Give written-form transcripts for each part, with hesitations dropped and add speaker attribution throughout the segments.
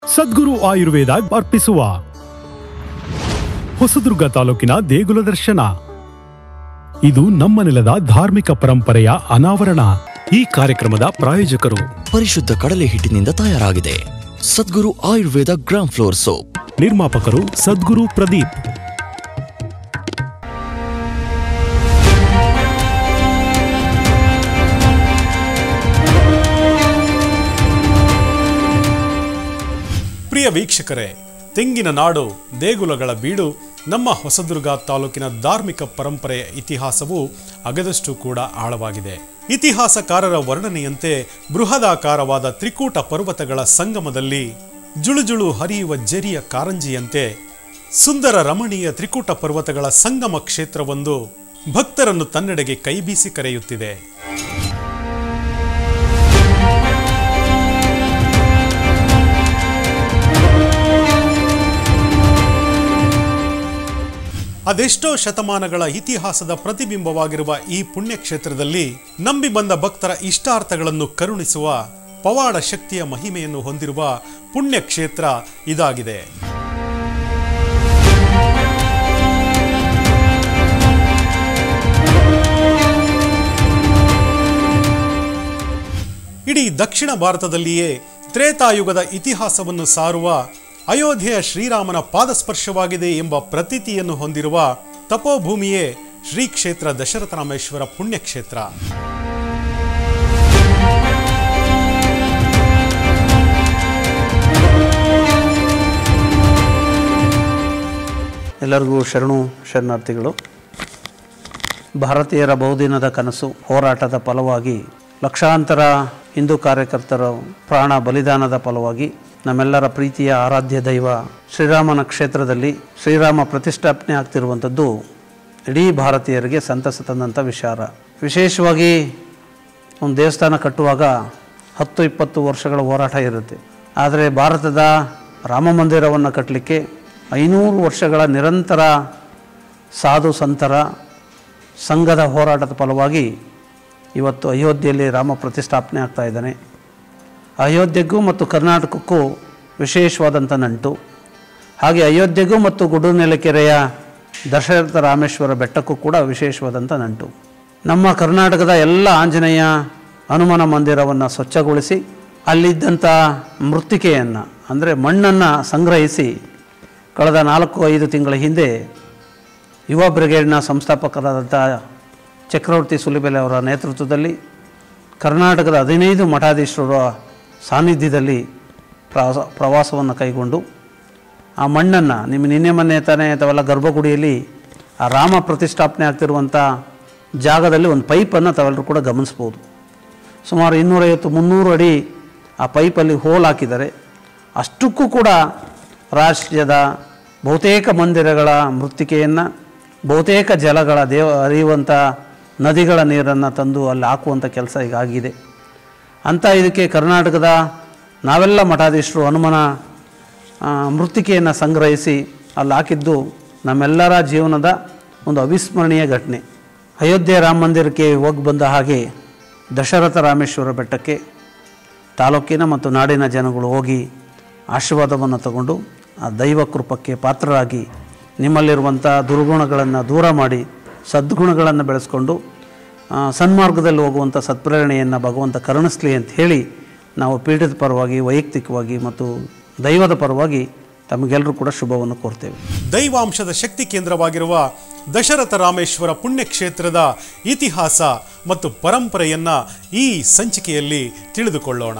Speaker 1: ಸದ್ಗುರು ಆಯುರ್ವೇದ ಅರ್ಪಿಸುವ ಹೊಸದುರ್ಗ ತಾಲೂಕಿನ ದೇಗುಲ ದರ್ಶನ. ಇದು ನಮ್ಮ ನೆಲದ ಧಾರ್ಮಿಕ ಪರಂಪರೆಯ ಅನಾವರಣ. ಈ ಕಾರ್ಯಕ್ರಮದ ಪ್ರಾಯೋಜಕರು
Speaker 2: ಪರಿಶುದ್ಧ ಕಡಲೆ ಹಿಟ್ಟಿನಿಂದ ತಯಾರಾಗಿದೆ Sadguru Ayurveda gram flour soap.
Speaker 1: ನಿರ್ಮಾಪಕರು ಸದ್ಗುರು ಪ್ರದೀಪ್. ಪ್ರಿಯ ವೀಕ್ಷಕರೇ, ತೆಂಗಿನ ನಾಡು, ದೇಗುಲಗಳ ಬೀಡು ನಮ್ಮ ಹೊಸದುರ್ಗ ತಾಲೂಕಿನ ಧಾರ್ಮಿಕ ಪರಂಪರೆಯ ಇತಿಹಾಸವು ಅಗದಷ್ಟು ಕೂಡ ಆಳವಾಗಿದೆ. ಇತಿಹಾಸಕಾರರ ವರ್ಣನೆಯಂತೆ ಬೃಹದಾಕಾರವಾದ ತ್ರಿಕೂಟ ಪರ್ವತಗಳ ಸಂಗಮದಲ್ಲಿ ಜುಳುಜುಳು ಹರಿಯುವ ಜರಿಯ ಕಾರಂಜಿಯಂತೆ ಸುಂದರ ರಮಣೀಯ ತ್ರಿಕೂಟ ಪರ್ವತಗಳ ಸಂಗಮ ಕ್ಷೇತ್ರವೊಂದು ಭಕ್ತರನ್ನು ತನ್ನೆಡೆಗೆ ಕೈಬೀಸಿ ಕರೆಯುತ್ತಿದೆ. ಅದೆಷ್ಟೋ ಶತಮಾನಗಳ ಇತಿಹಾಸದ ಪ್ರತಿಬಿಂಬವಾಗಿರುವ ಈ ಪುಣ್ಯಕ್ಷೇತ್ರದಲ್ಲಿ ನಂಬಿ ಬಂದ ಭಕ್ತರ ಇಷ್ಟಾರ್ಥಗಳನ್ನು ಕರುಣಿಸುವ ಪವಾಡ ಶಕ್ತಿಯ ಮಹಿಮೆಯನ್ನು ಹೊಂದಿರುವ ಪುಣ್ಯಕ್ಷೇತ್ರ ಇದಾಗಿದೆ. ಇಡೀ ದಕ್ಷಿಣ ಭಾರತದಲ್ಲಿಯೇ ತ್ರೇತಾಯುಗದ ಇತಿಹಾಸವನ್ನು ಸಾರುವ ಅಯೋಧ್ಯೆಯ ಶ್ರೀರಾಮನ ಪಾದಸ್ಪರ್ಶವಾಗಿದೆ ಎಂಬ ಪ್ರತೀತಿಯನ್ನು ಹೊಂದಿರುವ ತಪೋಭೂಮಿಯೇ ಶ್ರೀ ಕ್ಷೇತ್ರ ದಶರಥರಾಮೇಶ್ವರ ಪುಣ್ಯಕ್ಷೇತ್ರ.
Speaker 3: ಎಲ್ಲರಿಗೂ ಶರಣಾರ್ಥಿಗಳು. ಭಾರತೀಯರ ಬಹುದಿನದ ಕನಸು, ಹೋರಾಟದ ಫಲವಾಗಿ ಲಕ್ಷಾಂತರ ಹಿಂದೂ ಕಾರ್ಯಕರ್ತರ ಪ್ರಾಣ ಬಲಿದಾನದ ಫಲವಾಗಿ ನಮ್ಮೆಲ್ಲರ ಪ್ರೀತಿಯ ಆರಾಧ್ಯ ದೈವ ಶ್ರೀರಾಮನ ಕ್ಷೇತ್ರದಲ್ಲಿ ಶ್ರೀರಾಮ ಪ್ರತಿಷ್ಠಾಪನೆ ಆಗ್ತಿರುವಂಥದ್ದು ಇಡೀ ಭಾರತೀಯರಿಗೆ ಸಂತಸ ತಂದಂಥ ವಿಚಾರ. ವಿಶೇಷವಾಗಿ ಒಂದು ದೇವಸ್ಥಾನ ಕಟ್ಟುವಾಗ 10-20 ವರ್ಷಗಳ ಹೋರಾಟ ಇರುತ್ತೆ. ಆದರೆ ಭಾರತದ ರಾಮ ಮಂದಿರವನ್ನು ಕಟ್ಟಲಿಕ್ಕೆ 500 ವರ್ಷಗಳ ನಿರಂತರ ಸಾಧು ಸಂತರ ಸಂಘದ ಹೋರಾಟದ ಫಲವಾಗಿ ಇವತ್ತು ಅಯೋಧ್ಯೆಯಲ್ಲಿ ರಾಮ ಪ್ರತಿಷ್ಠಾಪನೆ ಆಗ್ತಾ ಇದ್ದಾನೆ. ಅಯೋಧ್ಯೆಗೂ ಮತ್ತು ಕರ್ನಾಟಕಕ್ಕೂ ವಿಶೇಷವಾದಂಥ ನಂಟು. ಹಾಗೆ ಅಯೋಧ್ಯೆಗೂ ಮತ್ತು ಗುಡುನೆಲಕೆರೆಯ ದಶರಥ ರಾಮೇಶ್ವರ ಬೆಟ್ಟಕ್ಕೂ ಕೂಡ ವಿಶೇಷವಾದಂಥ ನಂಟು. ನಮ್ಮ ಕರ್ನಾಟಕದ ಎಲ್ಲ ಆಂಜನೇಯ ಹನುಮನ ಮಂದಿರವನ್ನು ಸ್ವಚ್ಛಗೊಳಿಸಿ ಅಲ್ಲಿದ್ದಂಥ ಮೃತ್ತಿಕೆಯನ್ನು ಅಂದರೆ ಮಣ್ಣನ್ನು ಸಂಗ್ರಹಿಸಿ ಕಳೆದ 4-5 ತಿಂಗಳ ಹಿಂದೆ ಯುವ ಬ್ರಿಗೇಡ್ನ ಸಂಸ್ಥಾಪಕರಾದಂಥ ಚಕ್ರವರ್ತಿ ಸುಲಿಬೆಲೆ ಅವರ ನೇತೃತ್ವದಲ್ಲಿ ಕರ್ನಾಟಕದ 15 ಮಠಾಧೀಶರ ಸಾನ್ನಿಧ್ಯದಲ್ಲಿ ಪ್ರವಾಸವನ್ನು ಕೈಗೊಂಡು ಆ ಮಣ್ಣನ್ನು ನಿನ್ನೆ ಮೊನ್ನೆ ತಾನೇ ತಾವೆಲ್ಲ ಗರ್ಭಗುಡಿಯಲ್ಲಿ ಆ ರಾಮ ಪ್ರತಿಷ್ಠಾಪನೆ ಆಗ್ತಿರುವಂಥ ಜಾಗದಲ್ಲಿ ಒಂದು ಪೈಪನ್ನು ತಾವೆಲ್ಲರೂ ಕೂಡ ಗಮನಿಸ್ಬೋದು. ಸುಮಾರು 250-300 ಅಡಿ ಆ ಪೈಪಲ್ಲಿ ಹೋಲ್ ಹಾಕಿದ್ದಾರೆ. ಅಷ್ಟಕ್ಕೂ ಕೂಡ ರಾಜ್ಯದ ಬಹುತೇಕ ಮಂದಿರಗಳ ಮೃತ್ತಿಕೆಯನ್ನು, ಬಹುತೇಕ ಜಲಗಳ ಹರಿಯುವಂಥ ನದಿಗಳ ನೀರನ್ನು ತಂದು ಅಲ್ಲಿ ಹಾಕುವಂಥ ಕೆಲಸ ಈಗ ಆಗಿದೆ. ಅಂಥ ಇದಕ್ಕೆ ಕರ್ನಾಟಕದ ನಾವೆಲ್ಲ ಮಠಾಧೀಶರು ಹನುಮನ ಮೃತ್ತಿಕೆಯನ್ನು ಸಂಗ್ರಹಿಸಿ ಅಲ್ಲಿ ಹಾಕಿದ್ದು ನಮ್ಮೆಲ್ಲರ ಜೀವನದ ಒಂದು ಅವಿಸ್ಮರಣೀಯ ಘಟನೆ. ಅಯೋಧ್ಯೆ ರಾಮ ಮಂದಿರಕ್ಕೆ ಹೋಗಿ ಬಂದ ಹಾಗೆ ದಶರಥ ರಾಮೇಶ್ವರ ಬೆಟ್ಟಕ್ಕೆ ತಾಲೂಕಿನ ಮತ್ತು ನಾಡಿನ ಜನಗಳು ಹೋಗಿ ಆಶೀರ್ವಾದವನ್ನು ತಗೊಂಡು ಆ ದೈವ ಕೃಪಕ್ಕೆ ಪಾತ್ರರಾಗಿ ನಿಮ್ಮಲ್ಲಿರುವಂಥ ದುರ್ಗುಣಗಳನ್ನು ದೂರ ಮಾಡಿ ಸದ್ಗುಣಗಳನ್ನು ಬೆಳೆಸ್ಕೊಂಡು ಸನ್ಮಾರ್ಗದಲ್ಲಿ ಹೋಗುವಂಥ ಸತ್ಪ್ರೇರಣೆಯನ್ನು ಭಗವಂತ ಕರುಣಿಸಲಿ ಅಂತ ಹೇಳಿ ನಾವು ಪೀಠದ ಪರವಾಗಿ, ವೈಯಕ್ತಿಕವಾಗಿ ಮತ್ತು ದೈವದ ಪರವಾಗಿ ತಮಗೆಲ್ಲರೂ ಕೂಡ ಶುಭವನ್ನು ಕೋರ್ತೇವೆ.
Speaker 1: ದೈವಾಂಶದ ಶಕ್ತಿ ಕೇಂದ್ರವಾಗಿರುವ ದಶರಥ ರಾಮೇಶ್ವರ ಪುಣ್ಯಕ್ಷೇತ್ರದ ಇತಿಹಾಸ ಮತ್ತು ಪರಂಪರೆಯನ್ನ ಈ ಸಂಚಿಕೆಯಲ್ಲಿ ತಿಳಿದುಕೊಳ್ಳೋಣ.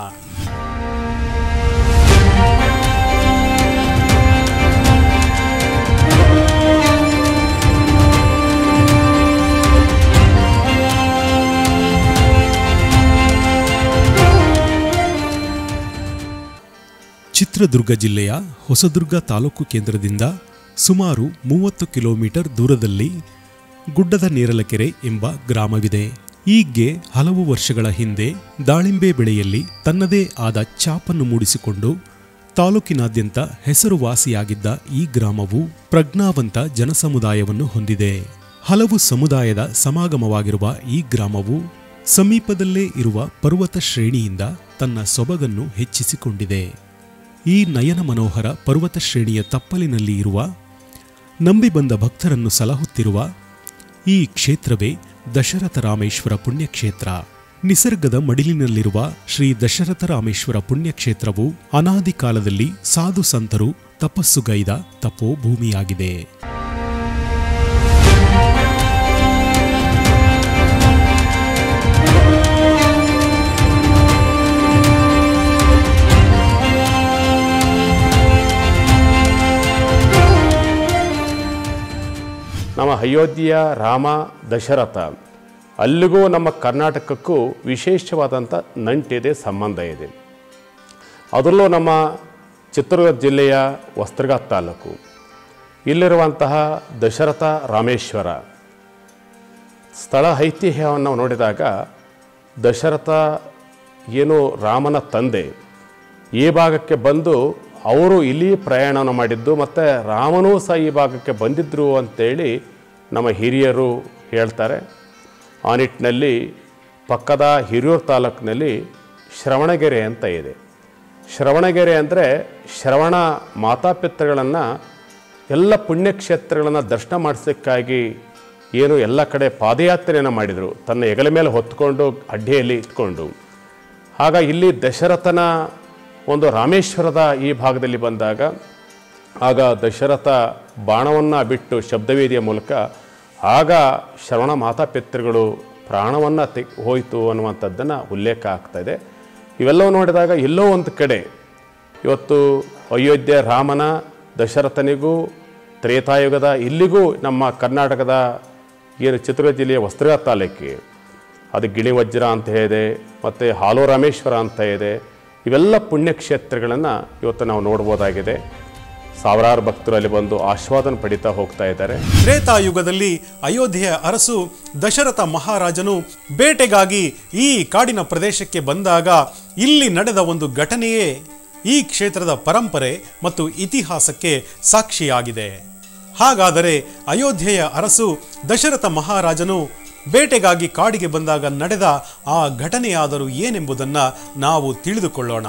Speaker 1: ಚಿತ್ರದುರ್ಗ ಜಿಲ್ಲೆಯ ಹೊಸದುರ್ಗ ತಾಲೂಕು ಕೇಂದ್ರದಿಂದ ಸುಮಾರು 30 ಕಿಲೋಮೀಟರ್ ದೂರದಲ್ಲಿ ಗುಡ್ಡದ ನೇರಲಕೆರೆ ಎಂಬ ಗ್ರಾಮವಿದೆ. ಈಗ್ಗೆ ಹಲವು ವರ್ಷಗಳ ಹಿಂದೆ ದಾಳಿಂಬೆ ಬೆಳೆಯಲ್ಲಿ ತನ್ನದೇ ಆದ ಛಾಪನ್ನು ಮೂಡಿಸಿಕೊಂಡು ತಾಲೂಕಿನಾದ್ಯಂತ ಹೆಸರುವಾಸಿಯಾಗಿದ್ದ ಈ ಗ್ರಾಮವು ಪ್ರಜ್ಞಾವಂತ ಜನಸಮುದಾಯವನ್ನು ಹೊಂದಿದೆ. ಹಲವು ಸಮುದಾಯದ ಸಮಾಗಮವಾಗಿರುವ ಈ ಗ್ರಾಮವು ಸಮೀಪದಲ್ಲೇ ಇರುವ ಪರ್ವತ ಶ್ರೇಣಿಯಿಂದ ತನ್ನ ಸೊಬಗನ್ನು ಹೆಚ್ಚಿಸಿಕೊಂಡಿದೆ. ಈ ನಯನ ಮನೋಹರ ಪರ್ವತ ಶ್ರೇಣಿಯ ತಪ್ಪಲಿನಲ್ಲಿ ಇರುವ, ನಂಬಿ ಬಂದ ಭಕ್ತರನ್ನು ಸಲಹುತ್ತಿರುವ ಈ ಕ್ಷೇತ್ರವೇ ದಶರಥ ರಾಮೇಶ್ವರ ಪುಣ್ಯಕ್ಷೇತ್ರ. ನಿಸರ್ಗದ ಮಡಿಲಿನಲ್ಲಿರುವ ಶ್ರೀ ದಶರಥ ರಾಮೇಶ್ವರ ಪುಣ್ಯಕ್ಷೇತ್ರವು ಅನಾದಿ ಕಾಲದಲ್ಲಿ ಸಾಧು ಸಂತರು ತಪಸ್ಸುಗೈದ ತಪೋಭೂಮಿಯಾಗಿದೆ.
Speaker 4: ನಮ್ಮ ಅಯೋಧ್ಯೆಯ ರಾಮ ದಶರಥ, ಅಲ್ಲಿಗೂ ನಮ್ಮ ಕರ್ನಾಟಕಕ್ಕೂ ವಿಶೇಷವಾದಂಥ ನಂಟಿದೆ, ಸಂಬಂಧ ಇದೆ. ಅದರಲ್ಲೂ ನಮ್ಮ ಚಿತ್ರದುರ್ಗ ಜಿಲ್ಲೆಯ ವಸ್ತ್ರಗ ತಾಲೂಕು ಇಲ್ಲಿರುವಂತಹ ದಶರಥ ರಾಮೇಶ್ವರ ಸ್ಥಳ ಐತಿಹ್ಯವನ್ನು ನಾವು ನೋಡಿದಾಗ, ದಶರಥ ಏನು ರಾಮನ ತಂದೆ ಈ ಭಾಗಕ್ಕೆ ಬಂದು ಅವರು ಇಲ್ಲಿ ಪ್ರಯಾಣವನ್ನು ಮಾಡಿದ್ದು, ಮತ್ತು ರಾಮನೂ ಸಹ ಈ ಭಾಗಕ್ಕೆ ಬಂದಿದ್ದರು ಅಂತೇಳಿ ನಮ್ಮ ಹಿರಿಯರು ಹೇಳ್ತಾರೆ. ಆ ನಿಟ್ಟಿನಲ್ಲಿ ಪಕ್ಕದ ಹಿರಿಯೂರು ತಾಲೂಕಿನಲ್ಲಿ ಶ್ರವಣಗೆರೆ ಅಂತ ಇದೆ. ಶ್ರವಣಗೆರೆ ಅಂದರೆ ಶ್ರವಣ ಮಾತಾಪಿತೃಗಳನ್ನು ಎಲ್ಲ ಪುಣ್ಯಕ್ಷೇತ್ರಗಳನ್ನು ದರ್ಶನ ಮಾಡಿಸೋಕ್ಕಾಗಿ ಏನು ಎಲ್ಲ ಕಡೆ ಪಾದಯಾತ್ರೆಯನ್ನು ಮಾಡಿದರು, ತನ್ನ ಹೆಗಲ ಮೇಲೆ ಹೊತ್ಕೊಂಡು ಅಡ್ಡಿಯಲ್ಲಿ ಇಟ್ಕೊಂಡು. ಆಗ ಇಲ್ಲಿ ದಶರಥನ ಒಂದು ರಾಮೇಶ್ವರದ ಈ ಭಾಗದಲ್ಲಿ ಬಂದಾಗ, ಆಗ ದಶರಥ ಬಾಣವನ್ನು ಬಿಟ್ಟು ಶಬ್ದವೇದಿಯ ಮೂಲಕ ಆಗ ಶ್ರವಣ ಮಾತಾಪಿತೃಗಳು ಪ್ರಾಣವನ್ನು ಹೋಯಿತು ಅನ್ನುವಂಥದ್ದನ್ನು ಉಲ್ಲೇಖ ಆಗ್ತಾಯಿದೆ. ಇವೆಲ್ಲವೂ ನೋಡಿದಾಗ ಎಲ್ಲೋ ಒಂದು ಕಡೆ ಇವತ್ತು ಅಯೋಧ್ಯೆ ರಾಮನ ದಶರಥನಿಗೂ ತ್ರೇತಾಯುಗದ ಇಲ್ಲಿಗೂ ನಮ್ಮ ಕರ್ನಾಟಕದ ಏನು ಚಿತ್ರದುರ್ಗ ಜಿಲ್ಲೆಯ ವಸ್ತ್ರಗ ತಾಲೂಕಿಗೆ ಅದು ಗಿಣಿವಜ್ರ ಅಂತ ಇದೆ, ಮತ್ತು ಹಾಲೋ ರಾಮೇಶ್ವರ ಅಂತ ಇದೆ. ಇವೆಲ್ಲ ಪುಣ್ಯಕ್ಷೇತ್ರಗಳನ್ನು ಇವತ್ತು ನಾವು ನೋಡ್ಬೋದಾಗಿದೆ. ಸಾವಿರಾರು ಭಕ್ತರು ಅಲ್ಲಿ ಬಂದು ಆಸ್ವಾದನ ಪಡಿತಾ ಹೋಗ್ತಾ ಇದ್ದಾರೆ.
Speaker 1: ತ್ರೇತಾಯುಗದಲ್ಲಿ ಅಯೋಧ್ಯೆಯ ಅರಸು ದಶರಥ ಮಹಾರಾಜನು ಬೇಟೆಗಾಗಿ ಈ ಕಾಡಿನ ಪ್ರದೇಶಕ್ಕೆ ಬಂದಾಗ ಇಲ್ಲಿ ನಡೆದ ಒಂದು ಘಟನೆಯೇ ಈ ಕ್ಷೇತ್ರದ ಪರಂಪರೆ ಮತ್ತು ಇತಿಹಾಸಕ್ಕೆ ಸಾಕ್ಷಿಯಾಗಿದೆ. ಹಾಗಾದರೆ ಅಯೋಧ್ಯೆಯ ಅರಸು ದಶರಥ ಮಹಾರಾಜನು ಬೇಟೆಗಾಗಿ ಕಾಡಿಗೆ ಬಂದಾಗ ನಡೆದ ಆ ಘಟನೆಯಾದರೂ ಏನೆಂಬುದನ್ನು ನಾವು ತಿಳಿದುಕೊಳ್ಳೋಣ.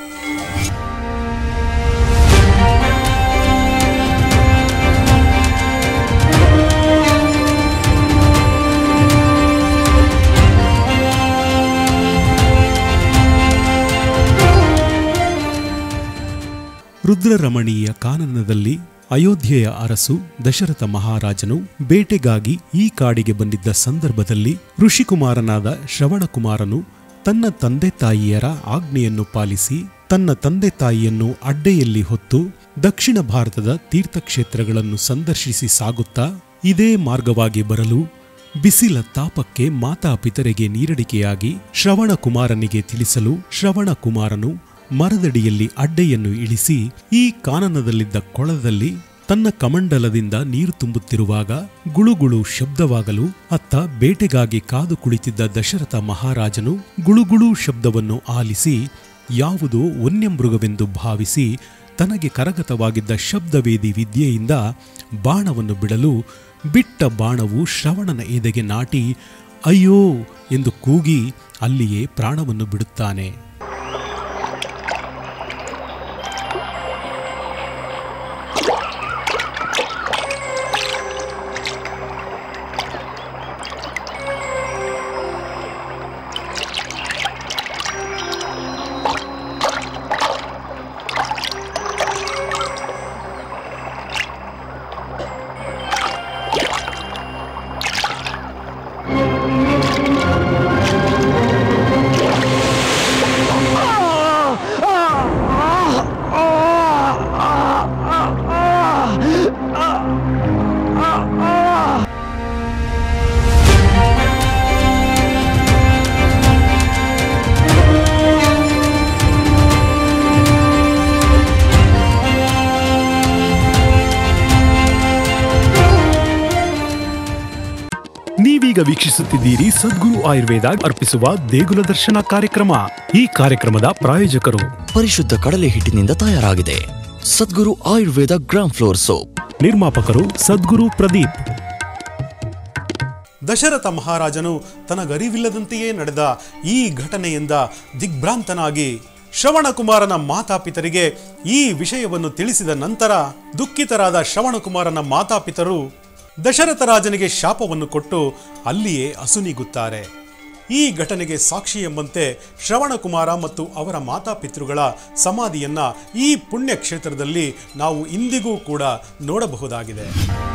Speaker 1: ರುದ್ರರಮಣೀಯ ಕಾನನದಲ್ಲಿ ಅಯೋಧ್ಯೆಯ ಅರಸು ದಶರಥ ಮಹಾರಾಜನು ಬೇಟೆಗಾಗಿ ಈ ಕಾಡಿಗೆ ಬಂದಿದ್ದ ಸಂದರ್ಭದಲ್ಲಿ ಋಷಿಕುಮಾರನಾದ ಶ್ರವಣಕುಮಾರನು ತನ್ನ ತಂದೆ ತಾಯಿಯರ ಆಜ್ಞೆಯನ್ನು ಪಾಲಿಸಿ ತನ್ನ ತಂದೆ ತಾಯಿಯನ್ನು ಅಡ್ಡೆಯಲ್ಲಿ ಹೊತ್ತು ದಕ್ಷಿಣ ಭಾರತದ ತೀರ್ಥಕ್ಷೇತ್ರಗಳನ್ನು ಸಂದರ್ಶಿಸಿ ಸಾಗುತ್ತಾ ಇದೇ ಮಾರ್ಗವಾಗಿ ಬರಲು ಬಿಸಿಲ ತಾಪಕ್ಕೆ ಮಾತಾಪಿತರಿಗೆ ನೀರಡಿಕೆಯಾಗಿ ಶ್ರವಣಕುಮಾರನಿಗೆ ತಿಳಿಸಲು ಶ್ರವಣಕುಮಾರನು ಮರದಡಿಯಲ್ಲಿ ಅಡ್ಡೆಯನ್ನು ಇಳಿಸಿ ಈ ಕಾನನದಲ್ಲಿದ್ದ ಕೊಳದಲ್ಲಿ ತನ್ನ ಕಮಂಡಲದಿಂದ ನೀರು ತುಂಬುತ್ತಿರುವಾಗ ಗುಳುಗುಳು ಶಬ್ದವಾಗಲು ಅತ್ತ ಬೇಟೆಗಾಗಿ ಕಾದು ಕುಳಿತಿದ್ದ ದಶರಥ ಮಹಾರಾಜನು ಗುಳುಗುಳು ಶಬ್ದವನ್ನು ಆಲಿಸಿ ಯಾವುದೋ ವನ್ಯಮೃಗವೆಂದು ಭಾವಿಸಿ ತನಗೆ ಕರಗತವಾಗಿದ್ದ ಶಬ್ದವೇದಿ ವಿದ್ಯೆಯಿಂದ ಬಾಣವನ್ನು ಬಿಡಲು ಬಿಟ್ಟ ಬಾಣವು ಶ್ರವಣನ ಎದೆಗೆ ನಾಟಿ ಅಯ್ಯೋ ಎಂದು ಕೂಗಿ ಅಲ್ಲಿಯೇ ಪ್ರಾಣವನ್ನು ಬಿಡುತ್ತಾನೆ. ನೀವೀಗ ವೀಕ್ಷಿಸುತ್ತಿದ್ದೀರಿ ಸದ್ಗುರು ಆಯುರ್ವೇದ ಅರ್ಪಿಸುವ ದೇಗುಲ ದರ್ಶನ ಕಾರ್ಯಕ್ರಮ. ಈ ಕಾರ್ಯಕ್ರಮದ ಪ್ರಾಯೋಜಕರು
Speaker 2: ಪರಿಶುದ್ಧ ಕಡಲೆ ಹಿಟ್ಟಿನಿಂದ ತಯಾರಾಗಿದೆ Sadguru Ayurveda gram flour soap.
Speaker 1: ನಿರ್ಮಾಪಕರು ಸದ್ಗುರು ಪ್ರದೀಪ್.
Speaker 5: ದಶರಥ ಮಹಾರಾಜನು ತನಗರಿವಿಲ್ಲದಂತೆಯೇ ನಡೆದ ಈ ಘಟನೆಯಿಂದ ದಿಗ್ಭ್ರಾಂತನಾಗಿ
Speaker 1: ಶ್ರವಣಕುಮಾರನ ಮಾತಾಪಿತರಿಗೆ ಈ ವಿಷಯವನ್ನು ತಿಳಿಸಿದ ನಂತರ ದುಃಖಿತರಾದ ಶ್ರವಣಕುಮಾರನ ಮಾತಾಪಿತರು ದಶರಥ ರಾಜನಿಗೆ ಶಾಪವನ್ನು ಕೊಟ್ಟು ಅಲ್ಲಿಯೇ ಅಸುನೀಗುತ್ತಾರೆ. ಈ ಘಟನೆಗೆ ಸಾಕ್ಷಿ ಎಂಬಂತೆ ಶ್ರವಣಕುಮಾರ ಮತ್ತು ಅವರ ಮಾತಾಪಿತೃಗಳ ಸಮಾಧಿಯನ್ನ ಈ ಪುಣ್ಯ ಕ್ಷೇತ್ರದಲ್ಲಿ ನಾವು ಇಂದಿಗೂ ಕೂಡ ನೋಡಬಹುದಾಗಿದೆ.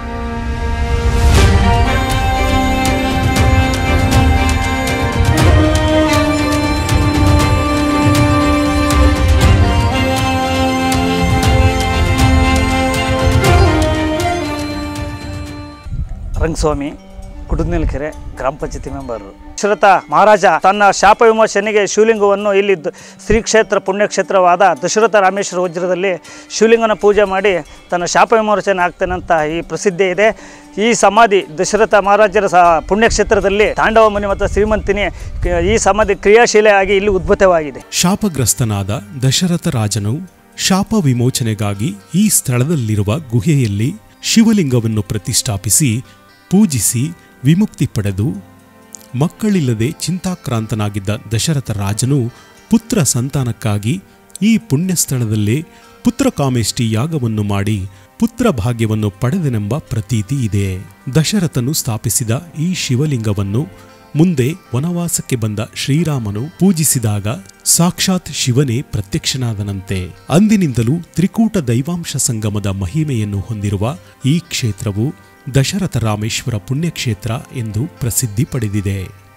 Speaker 5: ರಂಗಸ್ವಾಮಿ, ಕುಡುದ್ನೆಲ್ಕೆರೆ, ಗ್ರಾಮ ಪಂಚಾಯತಿ ಮೆಂಬರ್. ದಶರಥ ಮಹಾರಾಜ ತನ್ನ ಶಾಪ ವಿಮೋಚನೆಗೆ ಶಿವಲಿಂಗವನ್ನು ಇಲ್ಲಿ ಶ್ರೀ ಕ್ಷೇತ್ರ ಪುಣ್ಯಕ್ಷೇತ್ರವಾದ ದಶರಥ ರಾಮೇಶ್ವರ ವಜ್ರದಲ್ಲಿ ಶಿವಲಿಂಗನ ಪೂಜೆ ಮಾಡಿ ತನ್ನ ಶಾಪ ವಿಮೋಚನೆ ಆಗ್ತಾನಂತ ಈ ಪ್ರಸಿದ್ಧಿ ಇದೆ. ಈ ಸಮಾಧಿ ದಶರಥ ಮಹಾರಾಜರ ಪುಣ್ಯಕ್ಷೇತ್ರದಲ್ಲಿ ತಾಂಡವ ಮುನಿ ಮತ್ತು ಶ್ರೀಮಂತಿನಿ ಈ ಸಮಾಧಿ ಕ್ರಿಯಾಶೀಲೆಯಾಗಿ ಇಲ್ಲಿ ಉದ್ಭುತವಾಗಿದೆ.
Speaker 1: ಶಾಪಗ್ರಸ್ತನಾದ ದಶರಥ ರಾಜನು ಶಾಪ ವಿಮೋಚನೆಗಾಗಿ ಈ ಸ್ಥಳದಲ್ಲಿರುವ ಗುಹೆಯಲ್ಲಿ ಶಿವಲಿಂಗವನ್ನು ಪ್ರತಿಷ್ಠಾಪಿಸಿ ಪೂಜಿಸಿ ವಿಮುಕ್ತಿ ಪಡೆದು ಮಕ್ಕಳಿಲ್ಲದೆ ಚಿಂತಾಕ್ರಾಂತನಾಗಿದ್ದ ದಶರಥ ರಾಜನು ಪುತ್ರ ಸಂತಾನಕ್ಕಾಗಿ ಈ ಪುಣ್ಯಸ್ಥಳದಲ್ಲೇ ಪುತ್ರಕಾಮೇಷ್ಟಿ ಯಾಗವನ್ನು ಮಾಡಿ ಪುತ್ರ ಭಾಗ್ಯವನ್ನು ಪಡೆದನೆಂಬ ಪ್ರತೀತಿ ಇದೆ. ದಶರಥನು ಸ್ಥಾಪಿಸಿದ ಈ ಶಿವಲಿಂಗವನ್ನು ಮುಂದೆ ವನವಾಸಕ್ಕೆ ಬಂದ ಶ್ರೀರಾಮನು ಪೂಜಿಸಿದಾಗ ಸಾಕ್ಷಾತ್ ಶಿವನೇ ಪ್ರತ್ಯಕ್ಷನಾದನಂತೆ. ಅಂದಿನಿಂದಲೂ ತ್ರಿಕೂಟ ದೈವಾಂಶ ಸಂಗಮದ ಮಹಿಮೆಯನ್ನು ಹೊಂದಿರುವ ಈ ಕ್ಷೇತ್ರವು ದಶರಥ ರಾಮೇಶ್ವರ ಪುಣ್ಯಕ್ಷೇತ್ರ ಎಂದು ಪ್ರಸಿದ್ಧಿ ಪಡೆದಿದೆ.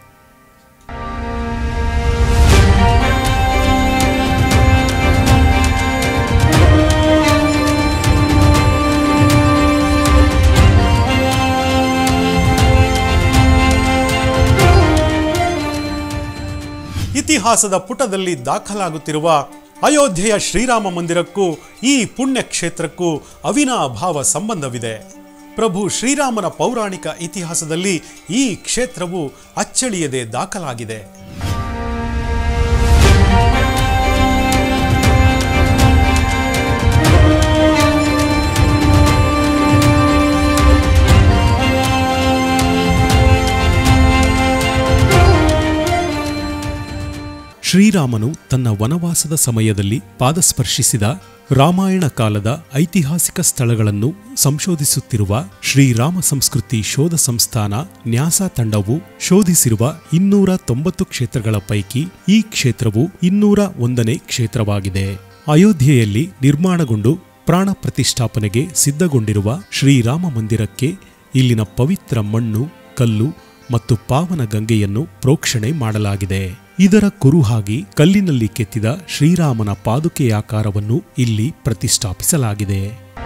Speaker 1: ಇತಿಹಾಸದ ಪುಟದಲ್ಲಿ ದಾಖಲಾಗುತ್ತಿರುವ ಅಯೋಧ್ಯೆಯ ಶ್ರೀರಾಮ ಮಂದಿರಕ್ಕೂ ಈ ಪುಣ್ಯಕ್ಷೇತ್ರಕ್ಕೂ ಅವಿನಾಭಾವ ಸಂಬಂಧವಿದೆ. ಪ್ರಭು ಶ್ರೀರಾಮನ ಪೌರಾಣಿಕ ಇತಿಹಾಸದಲ್ಲಿ ಈ ಕ್ಷೇತ್ರವು ಅಚ್ಚಳಿಯದೆ ದಾಖಲಾಗಿದೆ. ಶ್ರೀರಾಮನು ತನ್ನ ವನವಾಸದ ಸಮಯದಲ್ಲಿ ಪಾದಸ್ಪರ್ಶಿಸಿದ ರಾಮಾಯಣ ಕಾಲದ ಐತಿಹಾಸಿಕ ಸ್ಥಳಗಳನ್ನು ಸಂಶೋಧಿಸುತ್ತಿರುವ ಶ್ರೀರಾಮ ಸಂಸ್ಕೃತಿ ಶೋಧ ಸಂಸ್ಥಾನ ನ್ಯಾಸಾ ತಂಡವು ಶೋಧಿಸಿರುವ 290 ಕ್ಷೇತ್ರಗಳ ಪೈಕಿ ಈ ಕ್ಷೇತ್ರವು 201ನೇ ಕ್ಷೇತ್ರವಾಗಿದೆ. ಅಯೋಧ್ಯೆಯಲ್ಲಿ ನಿರ್ಮಾಣಗೊಂಡು ಪ್ರಾಣ ಪ್ರತಿಷ್ಠಾಪನೆಗೆ ಸಿದ್ಧಗೊಂಡಿರುವ ಶ್ರೀರಾಮ ಮಂದಿರಕ್ಕೆ ಇಲ್ಲಿನ ಪವಿತ್ರ ಮಣ್ಣು, ಕಲ್ಲು ಮತ್ತು ಪಾವನ ಗಂಗೆಯನ್ನು ಪ್ರೋಕ್ಷಣೆ ಮಾಡಲಾಗಿದೆ. ಇದರ ಕುರುಹಾಗಿ ಕಲ್ಲಿನಲ್ಲಿ ಕೆತ್ತಿದ ಶ್ರೀರಾಮನ ಪಾದುಕೆಯಾಕಾರವನ್ನು ಇಲ್ಲಿ ಪ್ರತಿಷ್ಠಾಪಿಸಲಾಗಿದೆ.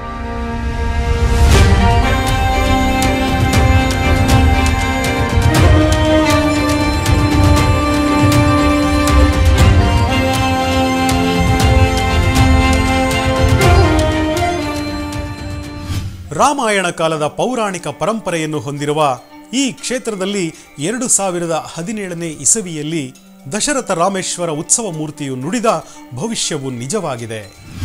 Speaker 1: ರಾಮಾಯಣ ಕಾಲದ ಪೌರಾಣಿಕ ಪರಂಪರೆಯನ್ನು ಹೊಂದಿರುವ ಈ ಕ್ಷೇತ್ರದಲ್ಲಿ 2017ನೇ ಇಸವಿಯಲ್ಲಿ ದಶರಥ ರಾಮೇಶ್ವರ ಉತ್ಸವ ಮೂರ್ತಿಯು ನುಡಿದ ಭವಿಷ್ಯವು ನಿಜವಾಗಿದೆ.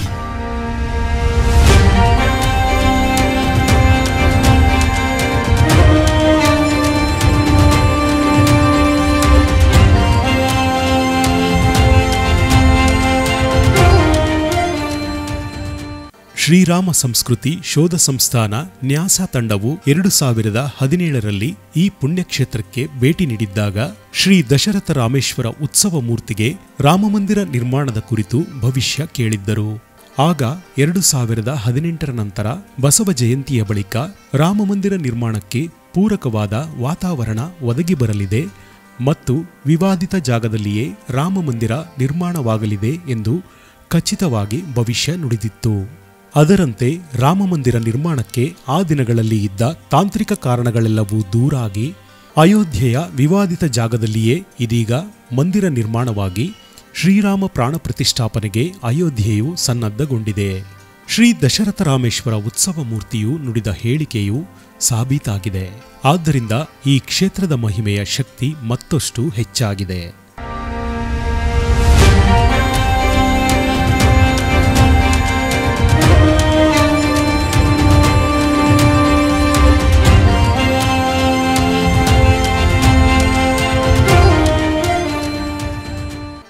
Speaker 1: ಶ್ರೀರಾಮ ಸಂಸ್ಕೃತಿ ಶೋಧ ಸಂಸ್ಥಾನ ನ್ಯಾಸಾ ತಂಡವು 2017ರಲ್ಲಿ ಈ ಪುಣ್ಯಕ್ಷೇತ್ರಕ್ಕೆ ಭೇಟಿ ನೀಡಿದ್ದಾಗ ಶ್ರೀ ದಶರಥ ರಾಮೇಶ್ವರ ಉತ್ಸವ ಮೂರ್ತಿಗೆ ರಾಮಮಂದಿರ ನಿರ್ಮಾಣದ ಕುರಿತು ಭವಿಷ್ಯ ಕೇಳಿದ್ದರು. ಆಗ 2018ರ ನಂತರ ಬಸವ ಜಯಂತಿಯ ಬಳಿಕ ರಾಮಮಂದಿರ ನಿರ್ಮಾಣಕ್ಕೆ ಪೂರಕವಾದ ವಾತಾವರಣ ಒದಗಿ ಬರಲಿದೆ ಮತ್ತು ವಿವಾದಿತ ಜಾಗದಲ್ಲಿಯೇ ರಾಮಮಂದಿರ ನಿರ್ಮಾಣವಾಗಲಿದೆ ಎಂದು ಖಚಿತವಾಗಿ ಭವಿಷ್ಯ ನುಡಿದಿತ್ತು. ಅದರಂತೆ ರಾಮಮಂದಿರ ನಿರ್ಮಾಣಕ್ಕೆ ಆ ದಿನಗಳಲ್ಲಿ ಇದ್ದ ತಾಂತ್ರಿಕ ಕಾರಣಗಳೆಲ್ಲವೂ ದೂರಾಗಿ ಅಯೋಧ್ಯೆಯ ವಿವಾದಿತ ಜಾಗದಲ್ಲಿಯೇ ಇದೀಗ ಮಂದಿರ ನಿರ್ಮಾಣವಾಗಿ ಶ್ರೀರಾಮ ಪ್ರಾಣ ಪ್ರತಿಷ್ಠಾಪನೆಗೆ ಅಯೋಧ್ಯೆಯು ಸನ್ನದ್ಧಗೊಂಡಿದೆ. ಶ್ರೀ ದಶರಥ ರಾಮೇಶ್ವರ ಉತ್ಸವ ಮೂರ್ತಿಯು ನುಡಿದ ಹೇಳಿಕೆಯು ಸಾಬೀತಾಗಿದೆ. ಆದ್ದರಿಂದ ಈ ಕ್ಷೇತ್ರದ ಮಹಿಮೆಯ ಶಕ್ತಿ ಮತ್ತಷ್ಟು ಹೆಚ್ಚಾಗಿದೆ.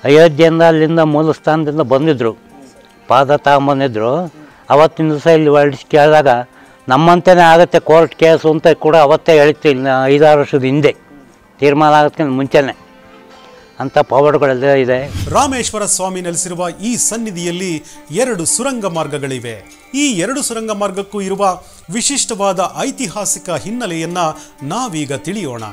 Speaker 6: ಅಯೋಧ್ಯೆಯಿಂದ ಅಲ್ಲಿಂದ ಮೂಲ ಸ್ಥಾನದಿಂದ ಬಂದಿದ್ದರು, ಪಾದ ತಗೊಂಬಂದಿದ್ರು. ಅವತ್ತಿನ ದಿವಸ ಇಲ್ಲಿ ಹೊರಡಿಸಿ ಕೇಳಿದಾಗ ನಮ್ಮಂತೆಯೇ ಆಗುತ್ತೆ ಕೋರ್ಟ್ ಕೇಸು ಅಂತ ಕೂಡ ಅವತ್ತೇ ಹೇಳಿತ್ತು. ಇಲ್ಲಿ 5-6 ವರ್ಷದ ಹಿಂದೆ ತೀರ್ಮಾನ ಆಗೋದಕ್ಕೆ ಮುಂಚೆನೇ ಅಂಥ ಪವಾಡಗಳೆಲ್ಲ ಇದೆ.
Speaker 1: ರಾಮೇಶ್ವರ ಸ್ವಾಮಿ ನೆಲೆಸಿರುವ ಈ ಸನ್ನಿಧಿಯಲ್ಲಿ 2 ಸುರಂಗ ಮಾರ್ಗಗಳಿವೆ. ಈ 2 ಸುರಂಗ ಮಾರ್ಗಕ್ಕೂ ಇರುವ ವಿಶಿಷ್ಟವಾದ ಐತಿಹಾಸಿಕ ಹಿನ್ನೆಲೆಯನ್ನ ನಾವೀಗ ತಿಳಿಯೋಣ.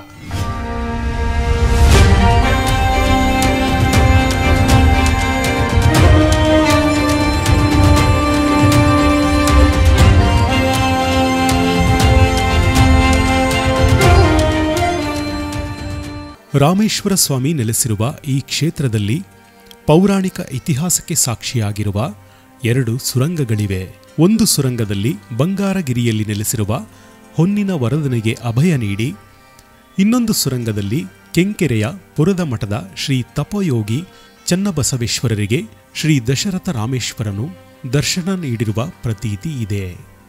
Speaker 1: ರಾಮೇಶ್ವರ ಸ್ವಾಮಿ ನೆಲೆಸಿರುವ ಈ ಕ್ಷೇತ್ರದಲ್ಲಿ ಪೌರಾಣಿಕ ಇತಿಹಾಸಕ್ಕೆ ಸಾಕ್ಷಿಯಾಗಿರುವ 2 ಸುರಂಗಗಳಿವೆ. ಒಂದು ಸುರಂಗದಲ್ಲಿ ಬಂಗಾರಗಿರಿಯಲ್ಲಿ ನೆಲೆಸಿರುವ ಹೊನ್ನಿನ ವರದನಿಗೆ ಅಭಯ ನೀಡಿ, ಇನ್ನೊಂದು ಸುರಂಗದಲ್ಲಿ ಕೆಂಕೆರೆಯ ಪುರದ ಮಠದ ಶ್ರೀ ತಪಯೋಗಿ ಚನ್ನಬಸವೇಶ್ವರರಿಗೆ ಶ್ರೀ ದಶರಥ ರಾಮೇಶ್ವರನು ದರ್ಶನ ನೀಡಿರುವ ಪ್ರತೀತಿ ಇದೆ.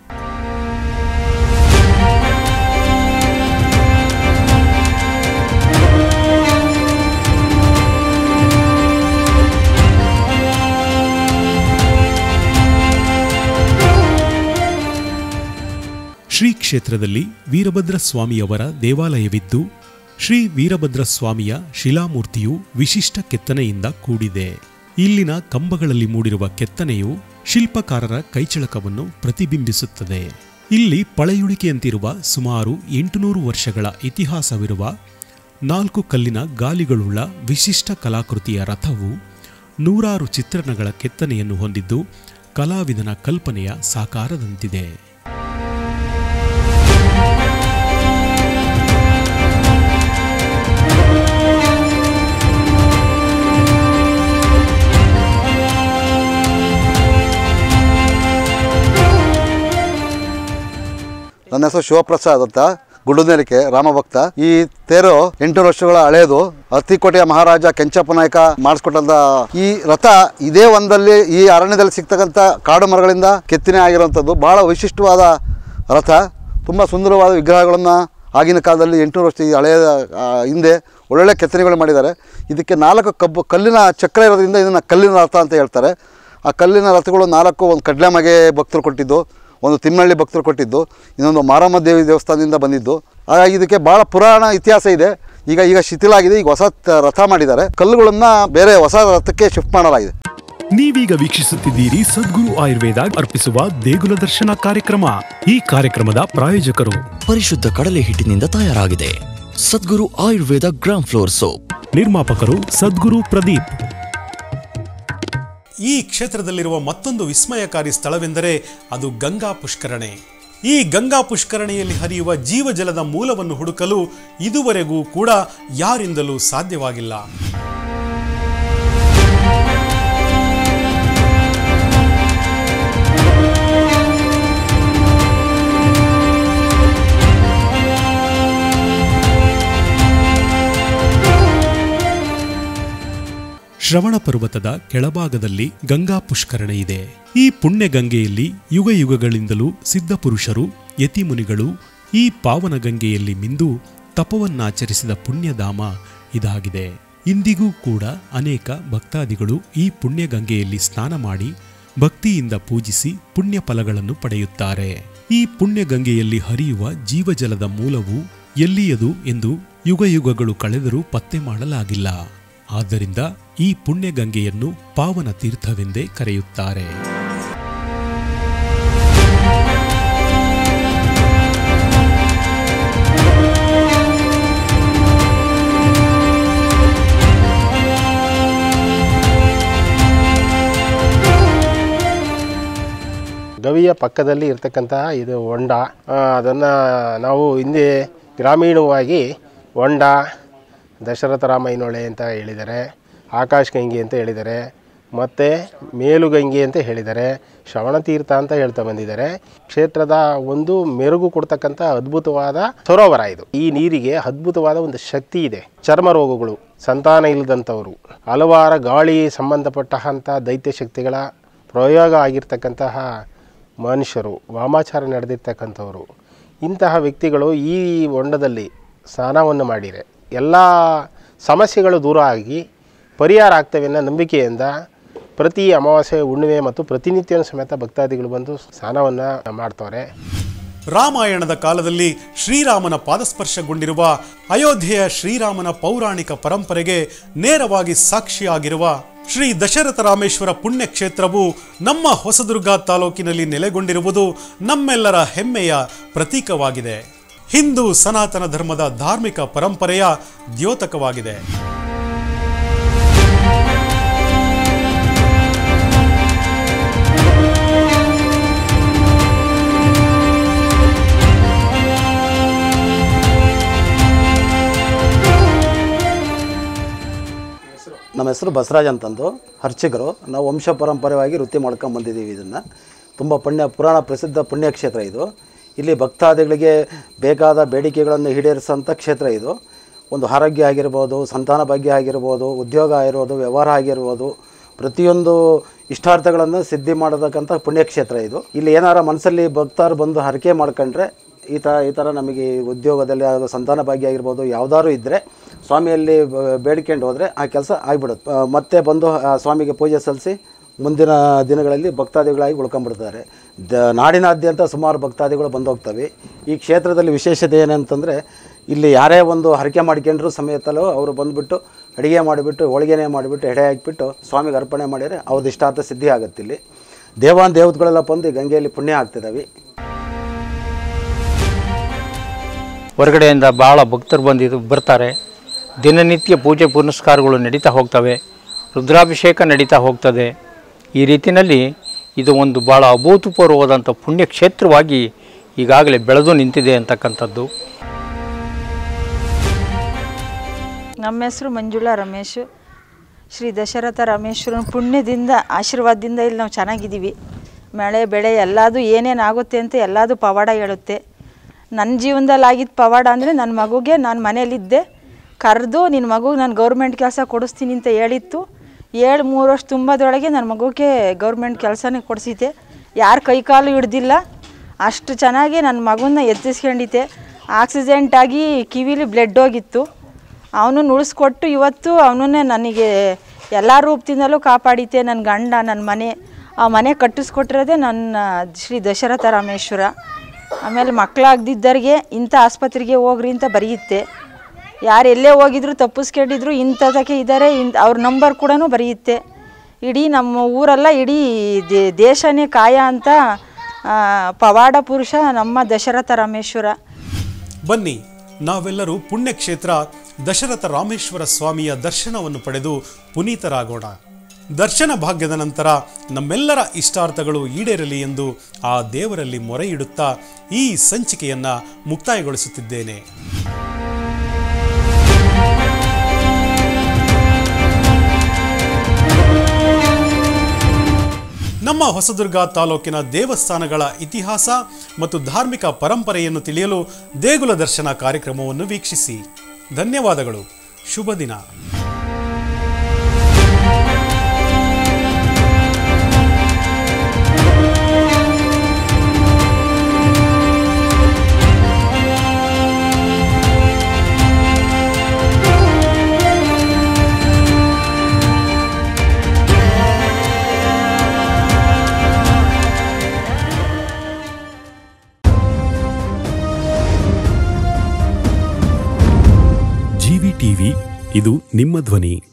Speaker 1: ಶ್ರೀ ಕ್ಷೇತ್ರದಲ್ಲಿ ವೀರಭದ್ರ ಸ್ವಾಮಿಯವರ ದೇವಾಲಯವಿದ್ದು, ಶ್ರೀ ವೀರಭದ್ರ ಸ್ವಾಮಿಯ ಶಿಲಾಮೂರ್ತಿಯು ವಿಶಿಷ್ಟ ಕೆತ್ತನೆಯಿಂದ ಕೂಡಿದೆ. ಇಲ್ಲಿನ ಕಂಬಗಳಲ್ಲಿ ಮೂಡಿರುವ ಕೆತ್ತನೆಯು ಶಿಲ್ಪಕಾರರ ಕೈಚಳಕವನ್ನು ಪ್ರತಿಬಿಂಬಿಸುತ್ತದೆ. ಇಲ್ಲಿ ಪಳೆಯುಳಿಕೆಯಂತಿರುವ ಸುಮಾರು 800 ವರ್ಷಗಳ ಇತಿಹಾಸವಿರುವ 4 ಕಲ್ಲಿನ ಗಾಲಿಗಳುಳ್ಳ ವಿಶಿಷ್ಟ ಕಲಾಕೃತಿಯ ರಥವು 100 ಚಿತ್ರಣಗಳ ಕೆತ್ತನೆಯನ್ನು ಹೊಂದಿದ್ದು ಕಲಾವಿದನ ಕಲ್ಪನೆಯ ಸಾಕಾರದಂತಿದೆ.
Speaker 7: ನನ್ನ ಹೆಸರು ಶಿವಪ್ರಸಾದ್ ಅಂತ, ಗುಡ್ಡನೇರಿಕೆ ರಾಮಭಕ್ತ. ಈ ತೇರು 800 ವರ್ಷಗಳ ಹಳೆಯದು. ಹತ್ತಿಕೋಟೆಯ ಮಹಾರಾಜ ಕೆಂಚಪ್ಪ ನಾಯಕ ಮಾಡಿಸ್ಕೊಟ್ಟಂತ ಈ ರಥ ಇದೇ ಒಂದಲ್ಲಿ ಈ ಅರಣ್ಯದಲ್ಲಿ ಸಿಗ್ತಕ್ಕಂಥ ಕಾಡು ಮರಗಳಿಂದ ಕೆತ್ತನೆ ಆಗಿರುವಂಥದ್ದು. ಬಹಳ ವಿಶಿಷ್ಟವಾದ ರಥ. ತುಂಬ ಸುಂದರವಾದ ವಿಗ್ರಹಗಳನ್ನು ಆಗಿನ ಕಾಲದಲ್ಲಿ 800 ವರ್ಷ ಹಳೆಯ ಹಿಂದೆ ಒಳ್ಳೊಳ್ಳೆ ಕೆತ್ತನೆಗಳು ಮಾಡಿದ್ದಾರೆ. ಇದಕ್ಕೆ 4 ಕಲ್ಲಿನ ಚಕ್ರ ಇರೋದ್ರಿಂದ ಇದನ್ನು ಕಲ್ಲಿನ ರಥ ಅಂತ ಹೇಳ್ತಾರೆ. ಆ ಕಲ್ಲಿನ ರಥಗಳು 4 ಒಂದು ಕಡ್ಲೆಮಗೆ ಭಕ್ತರು ಕೊಟ್ಟಿದ್ದು, ಒಂದು ತಿಮ್ಮಳ್ಳಿ ಭಕ್ತರು ಕೊಟ್ಟಿದ್ದು, ಇನ್ನೊಂದು ಮಾರಮ್ಮ ದೇವಿ ದೇವಸ್ಥಾನದಿಂದ ಬಂದಿದ್ದು. ಹಾಗಾಗಿ ಇದಕ್ಕೆ ಭಾಳ ಪುರಾಣ ಇತಿಹಾಸ ಇದೆ. ಈಗ ಶಿಥಿಲ ಆಗಿದೆ. ಈಗ ಹೊಸ ರಥ ಮಾಡಿದ್ದಾರೆ. ಕಲ್ಲುಗಳನ್ನು ಬೇರೆ ಹೊಸ ರಥಕ್ಕೆ ಶಿಫ್ಟ್ ಮಾಡಲಾಗಿದೆ.
Speaker 1: ನೀವೀಗ ವೀಕ್ಷಿಸುತ್ತಿದ್ದೀರಿ ಸದ್ಗುರು ಆಯುರ್ವೇದ ಅರ್ಪಿಸುವ ದೇಗುಲ ದರ್ಶನ ಕಾರ್ಯಕ್ರಮ. ಈ ಕಾರ್ಯಕ್ರಮದ ಪ್ರಾಯೋಜಕರು
Speaker 2: ಪರಿಶುದ್ಧ ಕಡಲೆ ಹಿಟ್ಟಿನಿಂದ ತಯಾರಾಗಿದೆ Sadguru Ayurveda gram flour soap.
Speaker 1: ನಿರ್ಮಾಪಕರು ಸದ್ಗುರು ಪ್ರದೀಪ್. ಈ ಕ್ಷೇತ್ರದಲ್ಲಿರುವ ಮತ್ತೊಂದು ವಿಸ್ಮಯಕಾರಿ ಸ್ಥಳವೆಂದರೆ ಅದು ಗಂಗಾ ಪುಷ್ಕರಣೆ. ಈ ಗಂಗಾ ಪುಷ್ಕರಣೆಯಲ್ಲಿ ಹರಿಯುವ ಜೀವಜಲದ ಮೂಲವನ್ನು ಹುಡುಕಲು ಇದುವರೆಗೂ ಕೂಡ ಯಾರಿಂದಲೂ ಸಾಧ್ಯವಾಗಿಲ್ಲ. ಶ್ರವಣ ಪರ್ವತದ ಕೆಳಭಾಗದಲ್ಲಿ ಗಂಗಾ ಪುಷ್ಕರಣೆ ಇದೆ. ಈ ಪುಣ್ಯ ಗಂಗೆಯಲ್ಲಿ ಯುಗ ಯುಗಗಳಿಂದಲೂ ಸಿದ್ಧಪುರುಷರು ಯತಿಮುನಿಗಳು ಈ ಪಾವನ ಗಂಗೆಯಲ್ಲಿ ಮಿಂದು ತಪವನ್ನಾಚರಿಸಿದ ಪುಣ್ಯಧಾಮ ಇದಾಗಿದೆ. ಇಂದಿಗೂ ಕೂಡ ಅನೇಕ ಭಕ್ತಾದಿಗಳು ಈ ಪುಣ್ಯ ಗಂಗೆಯಲ್ಲಿ ಸ್ನಾನ ಮಾಡಿ ಭಕ್ತಿಯಿಂದ ಪೂಜಿಸಿ ಪುಣ್ಯ ಫಲಗಳನ್ನು ಪಡೆಯುತ್ತಾರೆ. ಈ ಪುಣ್ಯ ಗಂಗೆಯಲ್ಲಿ ಹರಿಯುವ ಜೀವಜಲದ ಮೂಲವು ಎಲ್ಲಿಯದು ಎಂದು ಯುಗ ಯುಗಗಳು ಕಳೆದರೂ ಪತ್ತೆ ಮಾಡಲಾಗಿಲ್ಲ. ಆದ್ದರಿಂದ ಈ ಪುಣ್ಯ ಗಂಗೆಯನ್ನು ಪಾವನ ತೀರ್ಥವೆಂದೇ ಕರೆಯುತ್ತಾರೆ.
Speaker 8: ಗವಿಯ ಪಕ್ಕದಲ್ಲಿ ಇರತಕ್ಕಂತಹ ಇದು ಹೊಂಡ. ಅದನ್ನು ನಾವು ಹಿಂದೆ ಗ್ರಾಮೀಣವಾಗಿ ಹೊಂಡ, ದಶರಥ ರಾಮಯ್ಯನೊಳೆ ಅಂತ ಹೇಳಿದ್ದಾರೆ, ಆಕಾಶ ಗಂಗೆ ಅಂತ ಹೇಳಿದ್ದಾರೆ, ಮತ್ತು ಮೇಲುಗಂಗೆ ಅಂತ ಹೇಳಿದ್ದಾರೆ, ಶ್ರವಣತೀರ್ಥ ಅಂತ ಹೇಳ್ತಾ ಬಂದಿದ್ದಾರೆ. ಕ್ಷೇತ್ರದ ಒಂದು ಮೆರುಗು ಕೊಡ್ತಕ್ಕಂಥ ಅದ್ಭುತವಾದ ಸರೋವರ ಇದು. ಈ ನೀರಿಗೆ ಅದ್ಭುತವಾದ ಒಂದು ಶಕ್ತಿ ಇದೆ. ಚರ್ಮ ರೋಗಗಳು, ಸಂತಾನ ಇಲ್ಲದಂಥವರು, ಹಲವಾರು ಗಾಳಿ ಸಂಬಂಧಪಟ್ಟಂಥ ದೈತ್ಯ ಶಕ್ತಿಗಳ ಪ್ರಯೋಗ ಆಗಿರ್ತಕ್ಕಂತಹ ಮನುಷ್ಯರು, ವಾಮಾಚಾರ ನಡೆದಿರ್ತಕ್ಕಂಥವರು, ಇಂತಹ ವ್ಯಕ್ತಿಗಳು ಈ ಹೊಂಡದಲ್ಲಿ ಸ್ನಾನವನ್ನು ಮಾಡಿದರೆ ಎಲ್ಲ ಸಮಸ್ಯೆಗಳು ದೂರ ಆಗಿ ಪರಿಹಾರ ಆಗ್ತವೆ ಅನ್ನೋ ನಂಬಿಕೆಯಿಂದ ಪ್ರತಿ ಅಮಾವಾಸ್ಯೆ ಹುಣ್ಣಿಮೆ ಮತ್ತು ಪ್ರತಿನಿತ್ಯನೂ ಸಮೇತ ಭಕ್ತಾದಿಗಳು ಬಂದು ಸ್ನಾನವನ್ನು ಮಾಡ್ತವ್ರೆ.
Speaker 1: ರಾಮಾಯಣದ ಕಾಲದಲ್ಲಿ ಶ್ರೀರಾಮನ ಪಾದಸ್ಪರ್ಶಗೊಂಡಿರುವ ಅಯೋಧ್ಯೆಯ ಶ್ರೀರಾಮನ ಪೌರಾಣಿಕ ಪರಂಪರೆಗೆ ನೇರವಾಗಿ ಸಾಕ್ಷಿಯಾಗಿರುವ ಶ್ರೀ ದಶರಥ ರಾಮೇಶ್ವರ ಪುಣ್ಯಕ್ಷೇತ್ರವು ನಮ್ಮ ಹೊಸದುರ್ಗ ತಾಲೂಕಿನಲ್ಲಿ ನೆಲೆಗೊಂಡಿರುವುದು ನಮ್ಮೆಲ್ಲರ ಹೆಮ್ಮೆಯ ಪ್ರತೀಕವಾಗಿದೆ. ಹಿಂದೂ ಸನಾತನ ಧರ್ಮದ ಧಾರ್ಮಿಕ ಪರಂಪರೆಯ ದ್ಯೋತಕವಾಗಿದೆ.
Speaker 9: ನಮ್ಮ ಹೆಸರು ಬಸವರಾಜ್ ಅಂತಂದು, ಅರ್ಚಕರು. ನಾವು ವಂಶ ಪರಂಪರೆಯಾಗಿ ವೃತ್ತಿ ಮಾಡ್ಕೊಂಡು ಬಂದಿದ್ದೀವಿ. ಇದನ್ನು ತುಂಬ ಪುರಾಣ ಪ್ರಸಿದ್ಧ ಪುಣ್ಯಕ್ಷೇತ್ರ ಇದು. ಇಲ್ಲಿ ಭಕ್ತಾದಿಗಳಿಗೆ ಬೇಕಾದ ಬೇಡಿಕೆಗಳನ್ನು ಈಡೇರಿಸೋಂಥ ಕ್ಷೇತ್ರ ಇದು. ಒಂದು ಆರೋಗ್ಯ ಆಗಿರ್ಬೋದು, ಸಂತಾನ ಭಾಗ್ಯ ಆಗಿರ್ಬೋದು, ಉದ್ಯೋಗ ಆಗಿರ್ಬೋದು, ವ್ಯವಹಾರ ಆಗಿರ್ಬೋದು, ಪ್ರತಿಯೊಂದು ಇಷ್ಟಾರ್ಥಗಳನ್ನು ಸಿದ್ಧಿ ಮಾಡತಕ್ಕಂಥ ಪುಣ್ಯಕ್ಷೇತ್ರ ಇದು. ಇಲ್ಲಿ ಏನಾರ ಮನಸ್ಸಲ್ಲಿ ಭಕ್ತರು ಬಂದು ಹರಕೆ ಮಾಡ್ಕೊಂಡ್ರೆ ಈ ಥರ ನಮಗೆ ಉದ್ಯೋಗದಲ್ಲಿ ಹಾಗೂ ಸಂತಾನ ಭಾಗ್ಯ ಆಗಿರ್ಬೋದು ಯಾವುದಾದ್ರು ಇದ್ದರೆ ಸ್ವಾಮಿಯಲ್ಲಿ ಬೇಡ್ಕೊಂಡು ಹೋದರೆ ಆ ಕೆಲಸ ಆಗಿಬಿಡುತ್ತೆ. ಮತ್ತೆ ಬಂದು ಸ್ವಾಮಿಗೆ ಪೂಜೆ ಸಲ್ಲಿಸಿ ಮುಂದಿನ ದಿನಗಳಲ್ಲಿ ಭಕ್ತಾದಿಗಳಾಗಿ ಉಳ್ಕೊಂಡ್ಬಿಡ್ತಾರೆ. ನಾಡಿನಾದ್ಯಂತ ಸುಮಾರು ಭಕ್ತಾದಿಗಳು ಬಂದು ಹೋಗ್ತವೆ. ಈ ಕ್ಷೇತ್ರದಲ್ಲಿ ವಿಶೇಷತೆ ಏನಂತಂದರೆ ಇಲ್ಲಿ ಯಾರೇ ಒಂದು ಹರಕೆ ಮಾಡ್ಕೊಂಡ್ರು ಸಮೇತಲೂ ಅವರು ಬಂದುಬಿಟ್ಟು ಅಡುಗೆ ಮಾಡಿಬಿಟ್ಟು ಹೋಳಿಗೆನೇ ಮಾಡಿಬಿಟ್ಟು ಎಡೆ ಹಾಕಿಬಿಟ್ಟು ಸ್ವಾಮಿಗೆ ಅರ್ಪಣೆ ಮಾಡಿದರೆ ಅವ್ರದ್ದು ಇಷ್ಟಾರ್ಥ ಸಿದ್ಧಿ ಆಗುತ್ತೆ. ಇಲ್ಲಿ ದೇವತೆಗಳೆಲ್ಲ ಬಂದು ಗಂಗೆಯಲ್ಲಿ ಪುಣ್ಯ ಆಗ್ತಿದ್ದಾವೆ.
Speaker 10: ಹೊರಗಡೆಯಿಂದ ಭಾಳ ಭಕ್ತರು ಬರ್ತಾರೆ. ದಿನನಿತ್ಯ ಪೂಜೆ ಪುನಸ್ಕಾರಗಳು ನಡೀತಾ ಹೋಗ್ತವೆ. ರುದ್ರಾಭಿಷೇಕ ನಡೀತಾ ಹೋಗ್ತದೆ. ಈ ರೀತಿಯಲ್ಲಿ ಇದು ಒಂದು ಭಾಳ ಅಭೂತಪೂರ್ವವಾದಂಥ ಪುಣ್ಯಕ್ಷೇತ್ರವಾಗಿ ಈಗಾಗಲೇ ಬೆಳೆದು ನಿಂತಿದೆ ಅಂತಕ್ಕಂಥದ್ದು.
Speaker 11: ನಮ್ಮ ಹೆಸರು ಮಂಜುಳಾ ರಮೇಶ್. ಶ್ರೀ ದಶರಥ ರಾಮೇಶ್ವರನ ಪುಣ್ಯದಿಂದ ಆಶೀರ್ವಾದದಿಂದ ಇಲ್ಲಿ ನಾವು ಚೆನ್ನಾಗಿದ್ದೀವಿ. ಮಳೆ ಬೆಳೆ ಎಲ್ಲದೂ ಏನೇನು ಆಗುತ್ತೆ ಅಂತ ಎಲ್ಲದೂ ಪವಾಡ ಹೇಳುತ್ತೆ. ನನ್ನ ಜೀವನದಲ್ಲಿ ಆಗಿದ್ದ ಪವಾಡ ಅಂದರೆ ನನ್ನ ಮಗುಗೆ ನಾನು ಮನೇಲಿದ್ದೆ, ಕರೆದು ನಿನ್ನ ಮಗುಗೆ ನಾನು ಗೌರ್ಮೆಂಟ್ ಕೆಲಸ ಕೊಡಿಸ್ತೀನಿ ಅಂತ ಹೇಳಿತ್ತು. 3 ವರ್ಷ ತುಂಬದೊಳಗೆ ನನ್ನ ಮಗುಗೆ ಗೌರ್ಮೆಂಟ್ ಕೆಲಸನೇ ಕೊಡಿಸಿದ್ದೆ. ಯಾರು ಕೈಕಾಲು ಹಿಡ್ದಿಲ್ಲ, ಅಷ್ಟು ಚೆನ್ನಾಗಿ ನನ್ನ ಮಗನ್ನ ಎತ್ತಿಸ್ಕೊಂಡಿದ್ದೆ. ಆಕ್ಸಿಡೆಂಟಾಗಿ ಕಿವಿಲಿ ಬ್ಲಡ್ ಹೋಗಿತ್ತು. ಅವನನ್ನು ಉಳಿಸ್ಕೊಟ್ಟು ಇವತ್ತು ಅವನನ್ನೇ ನನಗೆ ಎಲ್ಲ ರೂಪದಿಂದಲೂ ಕಾಪಾಡಿದ್ದೆ. ನನ್ನ ಗಂಡ, ನನ್ನ ಮನೆ, ಆ ಮನೆ ಕಟ್ಟಿಸ್ಕೊಟ್ಟಿರೋದೇ ನನ್ನ ಶ್ರೀ ದಶರಥ ರಾಮೇಶ್ವರ. ಆಮೇಲೆ ಮಕ್ಕಳಾಗದಿದ್ದರಿಗೆ ಇಂಥ ಆಸ್ಪತ್ರೆಗೆ ಹೋಗ್ರಿ ಅಂತ ಬರೆಯುತ್ತೆ. ಯಾರು ಎಲ್ಲೇ ಹೋಗಿದ್ರು ತಪ್ಪಿಸ್ಕೊಂಡಿದ್ರು ಇಂಥದಕ್ಕೆ ಇದ್ದಾರೆ ಅವ್ರ ನಂಬರ್ ಕೂಡ ಬರೆಯುತ್ತೆ. ಇಡೀ ನಮ್ಮ ಊರೆಲ್ಲ ಇಡೀ ದೇಶನೇ ಕಾಯ ಅಂತ ಪವಾಡ ಪುರುಷ ನಮ್ಮ ದಶರಥ ರಾಮೇಶ್ವರ.
Speaker 1: ಬನ್ನಿ, ನಾವೆಲ್ಲರೂ ಪುಣ್ಯಕ್ಷೇತ್ರ ದಶರಥ ರಾಮೇಶ್ವರ ಸ್ವಾಮಿಯ ದರ್ಶನವನ್ನು ಪಡೆದು ಪುನೀತರಾಗೋಣ. ದರ್ಶನ ಭಾಗ್ಯದ ನಂತರ ನಮ್ಮೆಲ್ಲರ ಇಷ್ಟಾರ್ಥಗಳು ಈಡೇರಲಿ ಎಂದು ಆ ದೇವರಲ್ಲಿ ಮೊರೆಯಿಡುತ್ತಾ ಈ ಸಂಚಿಕೆಯನ್ನು ಮುಕ್ತಾಯಗೊಳಿಸುತ್ತಿದ್ದೇನೆ. ನಮ್ಮ ಹೊಸದುರ್ಗ ತಾಲೂಕಿನ ದೇವಸ್ಥಾನಗಳ ಇತಿಹಾಸ ಮತ್ತು ಧಾರ್ಮಿಕ ಪರಂಪರೆಯನ್ನು ತಿಳಿಯಲು ದೇಗುಲ ದರ್ಶನ ಕಾರ್ಯಕ್ರಮವನ್ನು ವೀಕ್ಷಿಸಿ. ಧನ್ಯವಾದಗಳು. ಶುಭ ದಿನ. ಜಿವಿ ಟಿವಿ, ಇದು ನಿಮ್ಮ ಧ್ವನಿ.